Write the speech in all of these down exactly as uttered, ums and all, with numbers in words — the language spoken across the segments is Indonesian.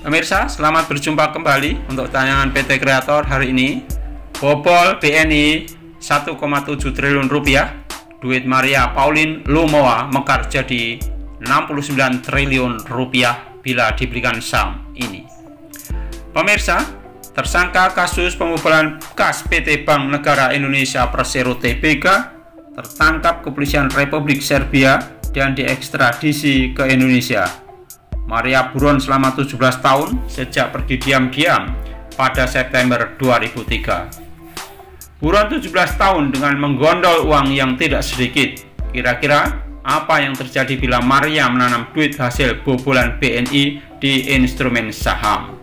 Pemirsa, selamat berjumpa kembali untuk tayangan P T Kreator hari ini. Bobol B N I satu koma tujuh triliun rupiah, duit Maria Pauline Lumowa mekar jadi enam puluh sembilan triliun rupiah bila diberikan saham ini. Pemirsa, tersangka kasus pembobolan kas P T Bank Negara Indonesia Persero Tbk tertangkap kepolisian Republik Serbia dan diekstradisi ke Indonesia. Maria buron selama tujuh belas tahun sejak pergi diam-diam pada September dua ribu tiga. Buron tujuh belas tahun dengan menggondol uang yang tidak sedikit. Kira-kira apa yang terjadi bila Maria menanam duit hasil bobolan B N I di instrumen saham?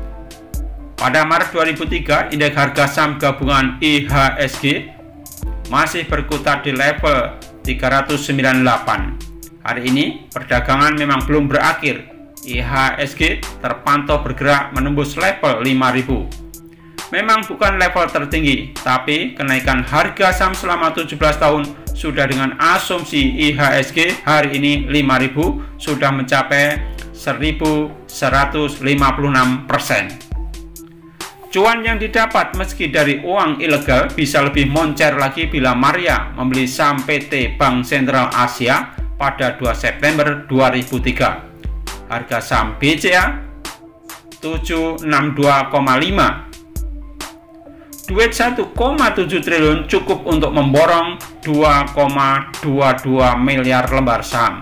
Pada Maret dua ribu tiga, indeks harga saham gabungan I H S G masih berkutat di level tiga ratus sembilan puluh delapan. Hari ini perdagangan memang belum berakhir. I H S G terpantau bergerak menembus level lima ribu. Memang bukan level tertinggi, tapi kenaikan harga saham selama tujuh belas tahun sudah dengan asumsi I H S G hari ini lima ribu sudah mencapai seribu seratus lima puluh enam persen. Cuan yang didapat meski dari uang ilegal bisa lebih moncer lagi bila Maria membeli saham P T Bank Sentral Asia pada dua September dua ribu tiga. Harga saham B C A tujuh ratus enam puluh dua koma lima. Duit satu koma tujuh triliun cukup untuk memborong dua koma dua dua miliar lembar saham.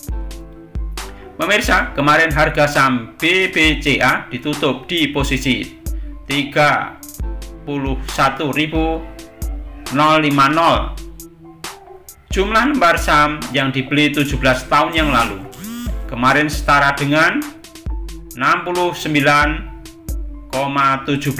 Pemirsa, kemarin harga saham B B C A ditutup di posisi tiga puluh satu ribu lima puluh. Jumlah lembar saham yang dibeli tujuh belas tahun yang lalu kemarin setara dengan enam puluh sembilan koma satu tujuh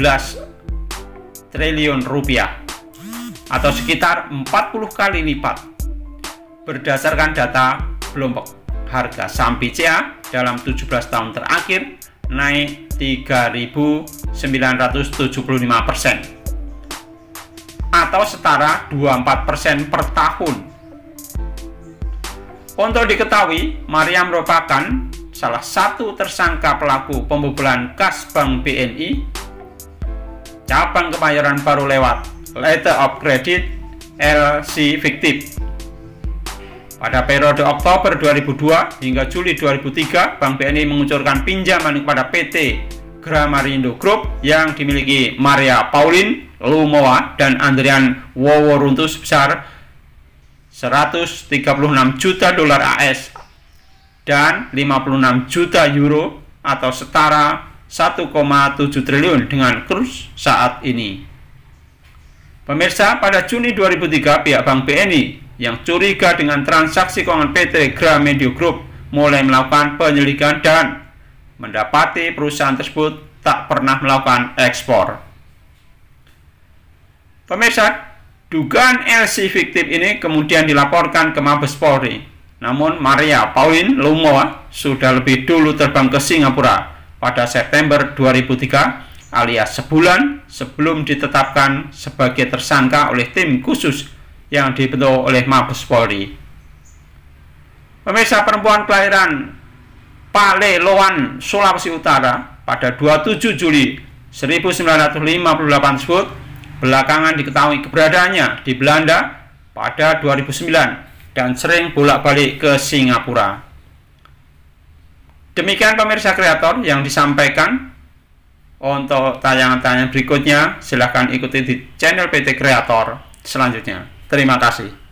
triliun rupiah atau sekitar empat puluh kali lipat. Berdasarkan data Bloomberg, harga saham B C A dalam tujuh belas tahun terakhir naik tiga ribu sembilan ratus tujuh puluh lima persen atau setara dua puluh empat persen per tahun. Untuk diketahui, Maria merupakan salah satu tersangka pelaku pembobolan kas Bank B N I cabang Kemayoran Baru lewat Letter of Credit L C fiktif. Pada periode Oktober dua ribu dua hingga Juli dua ribu tiga, Bank B N I mengucurkan pinjaman kepada P T Gramarindo Group yang dimiliki Maria Pauline Lumowa dan Andrian Woworuntu sebesar seratus tiga puluh enam juta dolar A S dan lima puluh enam juta euro atau setara satu koma tujuh triliun dengan kurs saat ini. Pemirsa, pada Juni dua ribu tiga pihak Bank B N I yang curiga dengan transaksi keuangan P T Gramarindo Group mulai melakukan penyelidikan dan mendapati perusahaan tersebut tak pernah melakukan ekspor. Pemirsa, dugaan L C fiktif ini kemudian dilaporkan ke Mabes Polri. Namun Maria Pauline Lumowa sudah lebih dulu terbang ke Singapura pada September dua ribu tiga alias sebulan sebelum ditetapkan sebagai tersangka oleh tim khusus yang dibentuk oleh Mabes Polri. Pemirsa, perempuan kelahiran Paleloan, Sulawesi Utara pada dua puluh tujuh Juli seribu sembilan ratus lima puluh delapan tersebut belakangan diketahui keberadaannya di Belanda pada dua ribu sembilan dan sering bolak-balik ke Singapura. Demikian pemirsa kreator yang disampaikan. Untuk tayangan-tayangan berikutnya silahkan ikuti di channel P T Kreator selanjutnya. Terima kasih.